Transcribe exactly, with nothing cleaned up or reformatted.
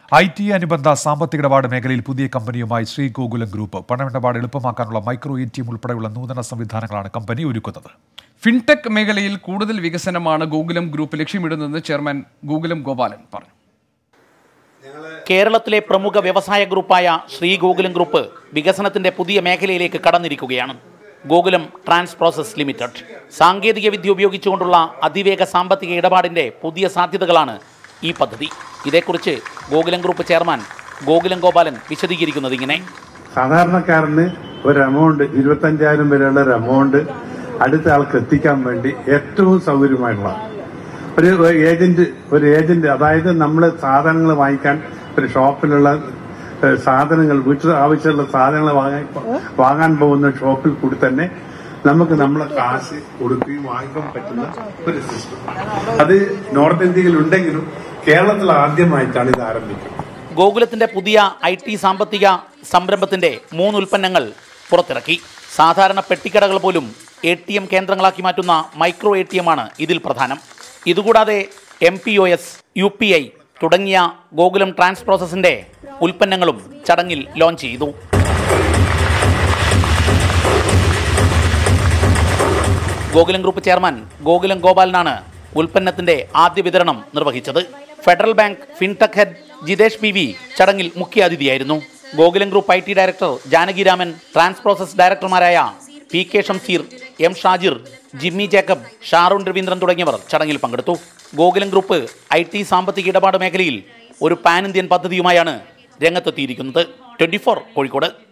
I T അനുബന്ധ സാമ്പത്തിക ഇടപാട് മേഖലയിൽ പുതിയ കമ്പനിയുമായി ശ്രീ ഗോകുലം ഗ്രൂപ്പ് പണമിടപാട് എളുപ്പമാക്കാനുള്ള മൈക്രോ എ ടി എം ഉൾപ്പെടെയുള്ള നൂതന സംവിധാനങ്ങളാണ് കമ്പനി ഒരുക്കുന്നത്. ഫിൻടെക് മേഖലയിൽ കൂടുതൽ വികസനമാണ് ഗോകുലം ഗ്രൂപ്പ് ലക്ഷ്യമിടുന്നതെന്ന് ചെയർമാൻ ഗോകുലം ഗോപാലൻ പറഞ്ഞു. കേരളത്തിലെ പ്രമുഖ വ്യവസായ ഗ്രൂപ്പായ ശ്രീ ഗോകുലം ഗ്രൂപ്പ് വികസനത്തിന്റെ പുതിയ മേഖലയിലേക്ക് കടന്നിരിക്കുകയാണ്. ഗോകുലം ട്രാൻസ് പ്രോസസ് ലിമിറ്റഡ് സാങ്കേതിക വിദ്യ ഉപയോഗിച്ചുകൊണ്ടുള്ള അതിവേഗ സാമ്പത്തിക ഇടപാടിന്റെ പുതിയ സാധ്യതകളാണ് ഈ പദ്ധതി. ഇതേക്കുറിച്ച് ഗോകുലം ഗ്രൂപ്പ് ചെയർമാൻ ഗോകുലം ഗോപാലൻ വിശദീകരിക്കുന്നത് ഇങ്ങനെ: സാധാരണക്കാരന് ഒരു എമൗണ്ട് ഇരുപത്തഞ്ചായിരം വരെയുള്ള ഒരു എമൗണ്ട് അടുത്ത ആൾക്ക് എത്തിക്കാൻ വേണ്ടി ഏറ്റവും സൗകര്യമായിട്ടുള്ള ഒരു ഏജന്റ് ഒരു ഏജന്റ് അതായത് നമ്മൾ സാധനങ്ങൾ വാങ്ങിക്കാൻ ഒരു ഷോപ്പിലുള്ള സാധനങ്ങൾ വീട്ടിൽ ആവശ്യമുള്ള സാധനങ്ങൾ വാങ്ങാൻ വാങ്ങാൻ പോകുന്ന ഷോപ്പിൽ കൂടി തന്നെ നമുക്ക് നമ്മളെ കാശ് കൊടുക്കുകയും വാങ്ങിക്കാൻ പറ്റുന്ന ഒരു സിസ്റ്റം. അത് നോർത്ത് ഇന്ത്യയിൽ ഉണ്ടെങ്കിലും കേരളത്തിൽ ആദ്യമായിട്ടാണ് ഇത് ആരംഭിക്കുന്നത്. ഗോകുലത്തിന്റെ പുതിയ ഐ ടി സാമ്പത്തിക സംരംഭത്തിന്റെ മൂന്ന് ഉൽപ്പന്നങ്ങൾ പുറത്തിറക്കി. സാധാരണ പെട്ടിക്കടകൾ പോലും എ ടി എം കേന്ദ്രങ്ങളാക്കി മാറ്റുന്ന മൈക്രോ എ ടി എം ആണ് ഇതിൽ പ്രധാനം. ഇതുകൂടാതെ M P O S, U P I തുടങ്ങിയ ഗോകുലം ട്രാൻസ് പ്രോസസിന്റെ ഉൽപ്പന്നങ്ങളും ചടങ്ങിൽ ലോഞ്ച് ചെയ്തു. ഗോകുലം ഗ്രൂപ്പ് ചെയർമാൻ ഗോകുലം ഗോപാലനാണ് ഉൽപ്പന്നത്തിന്റെ ആദ്യ വിതരണം നിർവഹിച്ചത്. Federal bank fintech head Jithesh P V ചടങ്ങിൽ മുഖ്യാതിഥിയായിരുന്നു. Gokulam group I T director Janakiraman, trans process ഡയറക്ടർമാരായ P K Shamseer, M Shajir, Jimmy Jacob, Sharoon Raveendran തുടങ്ങിയവർ ചടങ്ങിൽ പങ്കെടുത്തു. ഗോകുലം ഗ്രൂപ്പ് ഐ ടി സാമ്പത്തിക ഇടപാട് മേഖലയിൽ ഒരു പാൻ ഇന്ത്യൻ പദ്ധതിയുമായാണ് രംഗത്തെത്തിയിരിക്കുന്നത്. Twenty four Kozhikode.